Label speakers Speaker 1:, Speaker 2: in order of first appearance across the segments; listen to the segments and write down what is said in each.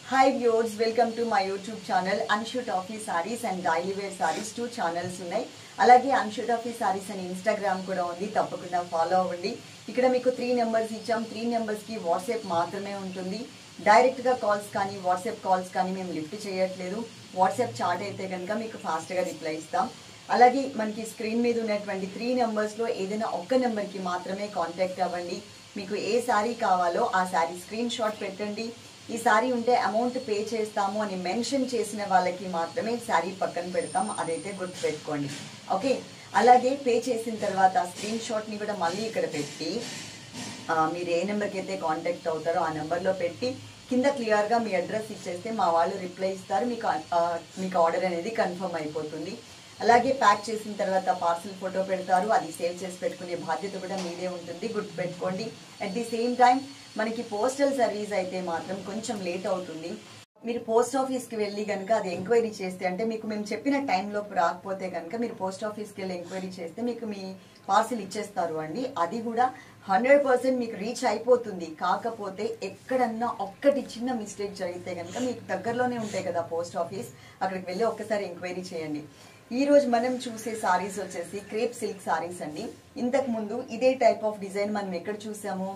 Speaker 1: Hi viewers, welcome to my YouTube channel Anshu Toffee Sarees and Daily Wear Sarees. Two channels ఉన్నాయి. అలాగే Anshu Toffee Sarees అని Instagram కూడా ఉంది. తప్పకుండా follow అవ్వండి. ఇక్కడ మీకు 3 నెంబర్స్ ఇచ్చాం. 3 నెంబర్స్ కి వాట్సాప్ మాత్రమే ఉంటుంది. డైరెక్ట్ గా కాల్స్ కానీ వాట్సాప్ కాల్స్ కానీ మేము లిఫ్ట్ చేయట్లేదు. వాట్సాప్ చాట్ అయితే కనుక మీకు ఫాస్ట్ గా రిప్లై ఇస్తాం. అలాగే మనకి స్క్రీన్ మీద ఉన్నటువంటి 3 నెంబర్స్ లో ఏదైనా ఒక్క నెంబర్ కి మాత్రమే కాంటాక్ట్ అవ్వండి. మీకు ఏ సారీ కావాలో ఆ సారీ స్క్రీన్ షాట్ పెట్టండి. ఈ సారీ ఉంటే అమౌంట్ పే చేస్తాము అని మెన్షన్ చేసిన వాళ్ళకి మాత్రమే సారీ పక్కన పెడతాం. అదైతే గుర్తుపెట్టుకోండి. ఓకే, అలాగే పే చేసిన తర్వాత స్క్రీన్ షాట్ని కూడా మళ్ళీ ఇక్కడ పెట్టి మీరు ఏ నెంబర్కి అయితే కాంటాక్ట్ అవుతారో ఆ నెంబర్లో పెట్టి కింద క్లియర్గా మీ అడ్రస్ ఇచ్చేస్తే మా వాళ్ళు రిప్లై ఇస్తారు. మీకు ఆర్డర్ అనేది కన్ఫర్మ్ అయిపోతుంది. అలాగే ప్యాక్ చేసిన తర్వాత పార్సల్ ఫోటో పెడతారు. అది సేవ్ చేసి పెట్టుకునే బాధ్యత కూడా మీదే ఉంటుంది. గుర్తుపెట్టుకోండి. అట్ ది సేమ్ టైం మనకి పోస్టల్ సర్వీస్ అయితే మాత్రం కొంచెం లేట్ అవుతుంది. మీరు పోస్ట్ ఆఫీస్కి వెళ్ళి కనుక అది ఎంక్వైరీ చేస్తే, అంటే మీకు మేము చెప్పిన టైంలోపు రాకపోతే కనుక మీరు పోస్ట్ ఆఫీస్కి వెళ్ళి ఎంక్వైరీ చేస్తే మీకు మీ పార్సిల్ ఇచ్చేస్తారు అండి. అది కూడా 100% మీకు రీచ్ అయిపోతుంది. కాకపోతే ఎక్కడన్నా ఒక్కటి చిన్న మిస్టేక్ జరిగితే కనుక మీకు దగ్గరలోనే ఉంటాయి కదా పోస్ట్ ఆఫీస్, అక్కడికి వెళ్ళి ఒక్కసారి ఎంక్వైరీ చేయండి. ఈ రోజు మనం చూసే సారీస్ వచ్చేసి క్రేప్ సిల్క్ సారీస్ అండి. ఇంతకు ముందు ఇదే టైప్ ఆఫ్ డిజైన్ మనం ఎక్కడ చూసాము,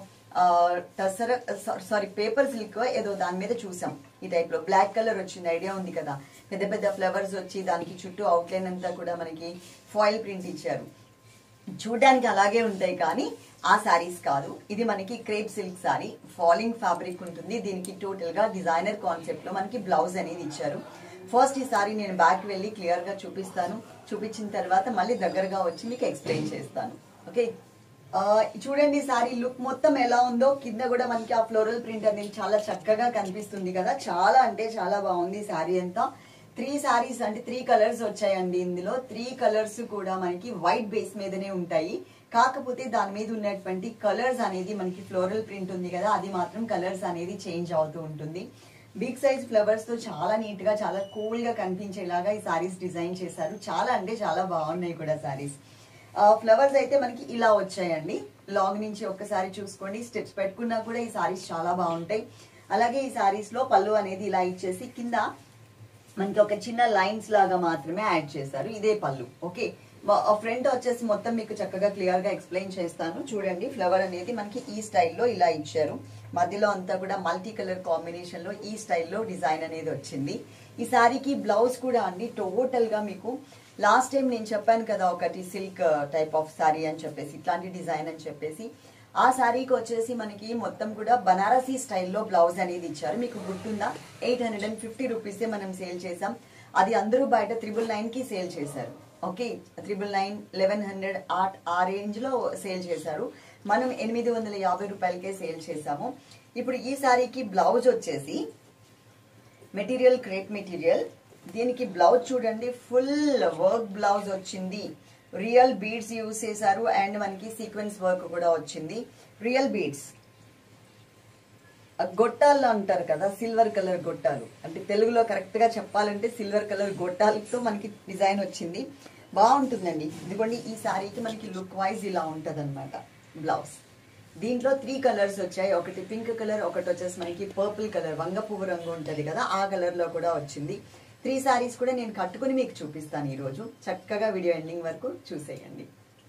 Speaker 1: పేపర్ సిల్క్ ఏదో దాని మీద చూసాం. ఈ టైప్ లో బ్లాక్ కలర్ వచ్చింది, ఐడియా ఉంది కదా. పెద్ద పెద్ద ఫ్లవర్స్ వచ్చి దానికి చుట్టూ అవుట్లైన్ అంతా కూడా మనకి ఫాయిల్ ప్రింట్ ఇచ్చారు. చూడడానికి అలాగే ఉంటాయి కానీ ఆ సారీస్ కాదు. ఇది మనకి crepe silk sari, falling fabric ఉంటుంది. దీనికి టోటల్ గా డిజైనర్ కాన్సెప్ట్ లో మనకి బ్లౌజ్ అనేది ఇచ్చారు. ఫస్ట్ ఈ సారీ నేను బ్యాక్ వెళ్ళి క్లియర్ గా చూపిస్తాను. చూపించిన తర్వాత మళ్ళీ దగ్గరగా వచ్చి మీకు ఎక్స్ప్లెయిన్ చేస్తాను. ఓకే, చూడండి సారీ లుక్ మొత్తం ఎలా ఉందో. కింద కూడా మనకి ఆ ఫ్లోరల్ ప్రింట్ అనేది చాలా చక్కగా కనిపిస్తుంది కదా. చాలా అంటే చాలా బాగుంది సారీ అంతా. 3 సారీస్ అంటే 3 కలర్స్ వచ్చాయండి. ఇందులో 3 కలర్స్ కూడా మనకి వైట్ బేస్ మీదనే ఉంటాయి. కాకపోతే దాని మీద ఉన్నటువంటి కలర్స్ అనేది మనకి ఫ్లోరల్ ప్రింట్ ఉంది కదా, అది మాత్రం కలర్స్ అనేది చేంజ్ అవుతూ ఉంటుంది. బిగ్ సైజ్ ఫ్లవర్స్ తో చాలా నీట్ గా చాలా కూల్ గా కనిపించేలాగా ఈ సారీస్ డిజైన్ చేశారు. చాలా అంటే చాలా బాగున్నాయి కూడా సారీస్. ఫ్లవర్స్ అయితే మనకి ఇలా వచ్చాయండి. లాంగ్ నుంచి ఒక్కసారి చూసుకోండి. స్టెప్స్ పెట్టుకున్నా కూడా ఈ సారీస్ చాలా బాగుంటాయి. అలాగే ఈ సారీస్ లో పళ్ళు అనేది ఇలా ఇచ్చేసి కింద మనకి ఒక చిన్న లైన్స్ లాగా మాత్రమే యాడ్ చేశారు. ఇదే పళ్ళు. ఓకే, ఫ్రంట్ వచ్చేసి మొత్తం మీకు చక్కగా క్లియర్ గా ఎక్స్ప్లెయిన్ చేస్తాను. చూడండి, ఫ్లవర్ అనేది మనకి ఈ స్టైల్లో ఇలా ఇచ్చారు. మధ్యలో అంతా కూడా మల్టీ కలర్ కాంబినేషన్ లో ఈ స్టైల్లో డిజైన్ అనేది వచ్చింది. ఈ సారీకి బ్లౌజ్ కూడా అండి టోటల్ గా మీకు లాస్ట్ టైం నేను చెప్పాను కదా ఒకటి సిల్క్ టైప్ ఆఫ్ సారీ అని చెప్పేసి, ఇట్లాంటి డిజైన్ అని చెప్పేసి, ఆ సారీకి వచ్చేసి మనకి మొత్తం కూడా బనారసీ స్టైల్లో బ్లౌజ్ అనేది ఇచ్చారు. మీకు గుర్తుందా, 850 రూపీసే మనం సేల్ చేసాం. అది అందరూ బయట 999 కి సేల్ చేశారు. ఓకే, 999, 1100 ఆ రేంజ్ లో సేల్ చేశారు. మనం 850 రూపాయలకే సేల్ చేసాము. ఇప్పుడు ఈ సారీకి బ్లౌజ్ వచ్చేసి మెటీరియల్ క్రేప్ మెటీరియల్. దీనికి బ్లౌజ్ చూడండి, ఫుల్ వర్క్ బ్లౌజ్ వచ్చింది. రియల్ బీడ్స్ యూజ్ చేశారు అండ్ మనకి సీక్వెన్స్ వర్క్ కూడా వచ్చింది. రియల్ బీడ్స్, గొట్టాలు అంటారు కదా, సిల్వర్ కలర్ గొట్టాలు, అంటే తెలుగులో కరెక్ట్ గా చెప్పాలంటే సిల్వర్ కలర్ గొట్టాలతో మనకి డిజైన్ వచ్చింది. బాగుంటుందండి. ఇదిగోండి, ఈ సారీకి మనకి లుక్ వైజ్ ఇలా ఉంటది అనమాట బ్లౌజ్. దీంట్లో 3 కలర్స్ వచ్చాయి. ఒకటి పింక్ కలర్, ఒకటి వచ్చేసి మనకి పర్పుల్ కలర్, వంగ పువ్వు రంగు ఉంటది కదా, ఆ కలర్ లో కూడా వచ్చింది. 3 సారీస్ కూడా నేను కట్టుకుని మీకు చూపిస్తాను ఈ రోజు. చక్కగా వీడియో ఎండింగ్ వరకు చూసేయండి.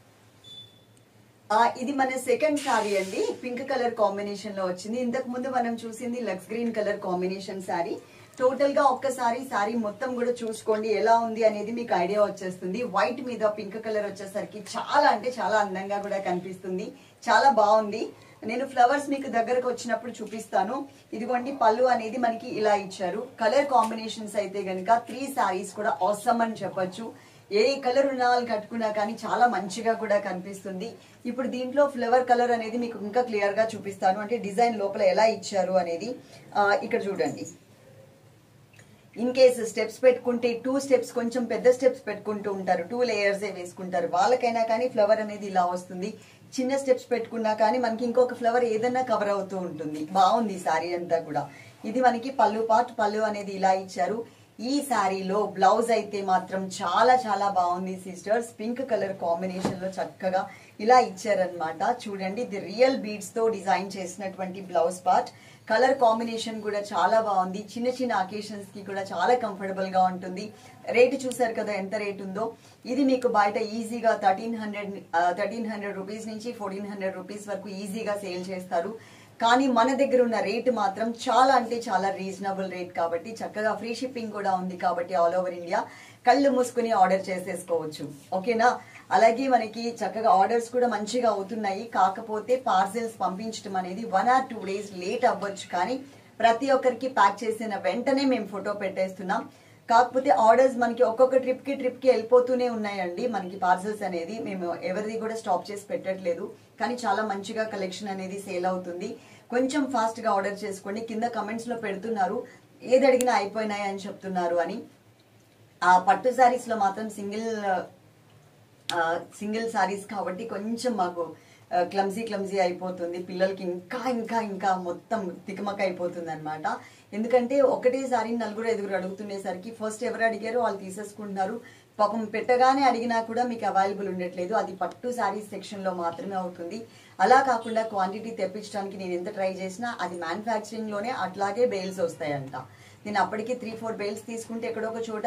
Speaker 1: ఇది మన సెకండ్ సారీ అండి. పింక్ కలర్ కాంబినేషన్ లో వచ్చింది. ఇంతకు ముందు మనం చూసింది లక్స్ green colour combination sari. Total గా ఒక్కసారి సారీ మొత్తం కూడా చూసుకోండి ఎలా ఉంది అనేది మీకు ఐడియా వచ్చేస్తుంది. వైట్ మీద పింక్ కలర్ వచ్చేసరికి చాలా అంటే చాలా అందంగా కూడా కనిపిస్తుంది. చాలా బాగుంది. నేను ఫ్లవర్స్ మీకు దగ్గరకు వచ్చినప్పుడు చూపిస్తాను. ఇదిగోండి, పళ్ళు అనేది మనకి ఇలా ఇచ్చారు. కలర్ కాంబినేషన్స్ అయితే గనక 3 సారీస్ కూడా ఆసమ్ అని చెప్పొచ్చు. ఏ కలర్ ఉన్న వాళ్ళు కట్టుకున్నా కానీ చాలా మంచిగా కూడా కనిపిస్తుంది. ఇప్పుడు దీంట్లో ఫ్లవర్ కలర్ అనేది మీకు ఇంకా క్లియర్ గా చూపిస్తాను, అంటే డిజైన్ లోపల ఎలా ఇచ్చారు అనేది. ఇక్కడ చూడండి, ఇన్ కేసు స్టెప్స్ పెట్టుకుంటే 2 స్టెప్స్, కొంచెం పెద్ద స్టెప్స్ పెట్టుకుంటూ ఉంటారు, 2 లేయర్స్ వేసుకుంటారు, వాళ్ళకైనా కానీ ఫ్లవర్ అనేది ఇలా వస్తుంది. చిన్న స్టెప్స్ పెట్టుకున్నా కానీ మనకి ఇంకొక ఫ్లవర్ ఏదైనా కవర్ అవుతూ ఉంటుంది. బాగుంది సారీ అంతా కూడా. ఇది మనకి పళ్ళు పార్ట్, పళ్ళు అనేది ఇలా ఇచ్చారు. ఈ శారీలో బ్లౌజ్ అయితే మాత్రం చాలా చాలా బాగుంది సిస్టర్స్. పింక్ కలర్ కాంబినేషన్ లో చక్కగా ఇలా ఇచ్చారనమాట. చూడండి, ఇది రియల్ బీడ్స్ తో డిజైన్ చేసినటువంటి బ్లౌజ్ పార్ట్. కలర్ కాంబినేషన్ కూడా చాలా బాగుంది. చిన్న చిన్న అకేషన్స్ కి కూడా చాలా కంఫర్టబుల్ గా ఉంటుంది. రేటు చూసారు కదా ఎంత రేట్ ఉందో. ఇది మీకు బయట ఈజీగా 1300 రూపీస్ నుంచి 1400 రూపీస్ వరకు ఈజీగా సేల్ చేస్తారు. కానీ మన దగ్గర ఉన్న రేటు మాత్రం చాలా అంటే చాలా రీజనబుల్ రేట్ కాబట్టి చక్కగా ఫ్రీ షిప్పింగ్ కూడా ఉంది కాబట్టి ఆల్ ఓవర్ ఇండియా కళ్ళు మూసుకుని ఆర్డర్ చేసేసుకోవచ్చు. ఓకేనా? అలాగే మనకి చక్కగా ఆర్డర్స్ కూడా మంచిగా అవుతున్నాయి. కాకపోతే పార్సెల్స్ పంపించడం అనేది 1 or 2 days లేట్ అవ్వచ్చు, కానీ ప్రతి ఒక్కరికి ప్యాక్ చేసిన వెంటనే మేము ఫోటో పెట్టేస్తున్నాం. కాకపోతే ఆర్డర్స్ మనకి ఒక్కొక్క ట్రిప్ కి వెళ్ళిపోతూనే ఉన్నాయండి. మనకి పార్సెల్స్ అనేది మేము ఎవరిది కూడా స్టాప్ చేసి పెట్టట్లేదు, కానీ చాలా మంచిగా కలెక్షన్ అనేది సేల్ అవుతుంది. కొంచెం ఫాస్ట్ గా ఆర్డర్ చేసుకోండి. కింద కమెంట్స్ లో పెడుతున్నారు ఏది అడిగినా అయిపోయినాయి అని చెప్తున్నారు అని. ఆ పట్టు శారీస్ లో మాత్రం సింగిల్ శారీస్ కాబట్టి కొంచెం మాకు క్లమ్జీ అయిపోతుంది. పిల్లలకి ఇంకా మొత్తం తికమక అయిపోతుంది అనమాట. ఎందుకంటే ఒకటే సారీ 4-5 అడుగుతుండేసరికి ఫస్ట్ ఎవరు అడిగారో వాళ్ళు తీసేసుకుంటున్నారు. పాపం పెట్టగానే అడిగినా కూడా మీకు అవైలబుల్ ఉండట్లేదు. అది పట్టు శారీస్ సెక్షన్ లో మాత్రమే అవుతుంది. అలా కాకుండా క్వాంటిటీ తెప్పించడానికి నేను ఎంత ట్రై చేసినా అది మ్యానుఫ్యాక్చరింగ్ లోనే అట్లాగే బెయిల్స్ వస్తాయంట. నేను అప్పటికి 3-4 బెయిల్స్ తీసుకుంటే ఎక్కడో ఒక చోట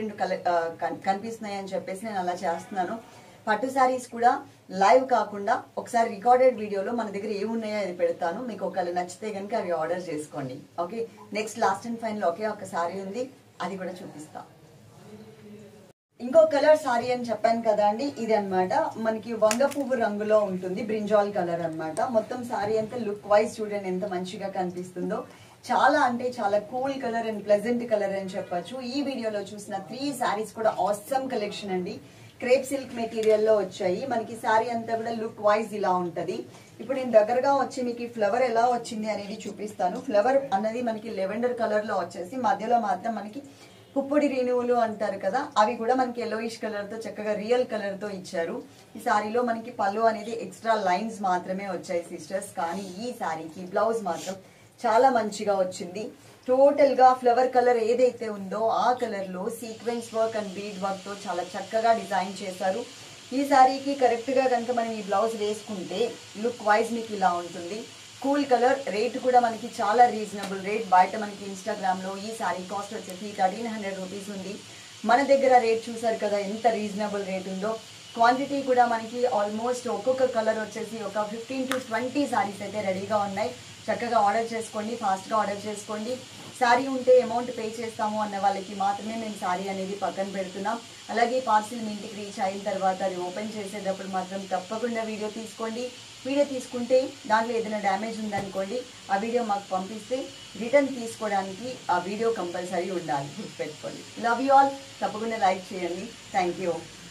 Speaker 1: 2 కనిపిస్తున్నాయి అని చెప్పేసి నేను అలా చేస్తున్నాను. పట్టు శారీస్ కూడా లైవ్ కాకుండా ఒకసారి రికార్డెడ్ వీడియోలో మన దగ్గర ఏమున్నాయో అది పెడతాను. మీకు ఒకవేళ నచ్చితే కనుక అవి ఆర్డర్ చేసుకోండి. Okay, next last and final ఒకే ఒక శారీ ఉంది, అది కూడా చూపిస్తా. ఇంకో కలర్ సారీ అని చెప్పాను కదా అండి, ఇది అన్నమాట. మనకి వంగ పువ్వు రంగులో ఉంటుంది, బ్రింజాల్ కలర్ అన్నమాట. మొత్తం సారీ అంతా లుక్ వైజ్ చూడండి ఎంత మంచిగా కనిపిస్తుందో. చాలా అంటే చాలా cool colour and pleasant colour అని చెప్పొచ్చు. ఈ వీడియోలో చూసిన 3 శారీస్ కూడా ఆసమ్ కలెక్షన్ అండి. క్రేప్ సిల్క్ మెటీరియల్ లో వచ్చాయి. మనకి శారీ అంతా కూడా లుక్ వైజ్ ఇలా ఉంటది. ఇప్పుడు నేను దగ్గరగా వచ్చి మీకు ఫ్లవర్ ఎలా వచ్చింది అనేది చూపిస్తాను. ఫ్లవర్ అన్నది మనకి లెవెండర్ కలర్ లో వచ్చేసి మధ్యలో మాత్రం మనకి పుప్పొడి రేణువులు అంటారు కదా, అవి కూడా మనకి ఎల్లోయిష్ కలర్ తో చక్కగా రియల్ కలర్ తో ఇచ్చారు. ఈ శారీలో మనకి పళ్ళు అనేది ఎక్స్ట్రా లైన్స్ మాత్రమే వచ్చాయి సిస్టర్స్. కానీ ఈ శారీకి బ్లౌజ్ మాత్రం చాలా మంచిగా వచ్చింది. టోటల్ గా ఫ్లవర్ కలర్ ఏదైతే ఉందో ఆ కలర్ లో sequence work and bead work తో చాలా చక్కగా డిజైన్ చేశారు. ఈ శారీకి కరెక్ట్ గా కనుక మనం ఈ బ్లౌజ్ వేసుకుంటే లుక్ వైజ్ మీకు ఇలా ఉంటుంది. Cool colour. రేట్ కూడా మనకి చాలా రీజనబుల్ రేట్. బయట మనకి ఇన్స్టాగ్రామ్ లో ఈ శారీ కాస్ట్ వచ్చేసి 1300 రూపీస్ ఉంది. మన దగ్గర రేట్ చూసారు కదా ఎంత రీజనబుల్ రేట్ ఉందో. క్వాంటిటీ కూడా మనకి ఆల్మోస్ట్ ఒక్కొక్క కలర్ వచ్చేసి ఒక 15 to 20 శారీస్ అయితే రెడీగా ఉన్నాయి. చక్కగా ఆర్డర్ చేసుకోండి, ఫాస్ట్గా ఆర్డర్ చేసుకోండి. శారీ ఉంటే అమౌంట్ పే చేస్తాము అన్న వాళ్ళకి మాత్రమే మేము శారీ అనేది పక్కన పెడుతున్నాం. అలాగే పార్సిల్ మీ ఇంటికి రీచ్ అయిన తర్వాత అది ఓపెన్ చేసేటప్పుడు మాత్రం తప్పకుండా వీడియో తీసుకోండి. వీడియో తీసుకుంటే దాంట్లో ఏదైనా డ్యామేజ్ ఉందనుకోండి, ఆ వీడియో మాకు పంపిస్తే రిటర్న్ తీసుకోవడానికి ఆ వీడియో కంపల్సరీ ఉండాలి, గుర్తుపెట్టుకోండి. Love you all. తప్పకుండా లైక్ చేయండి. Thank you.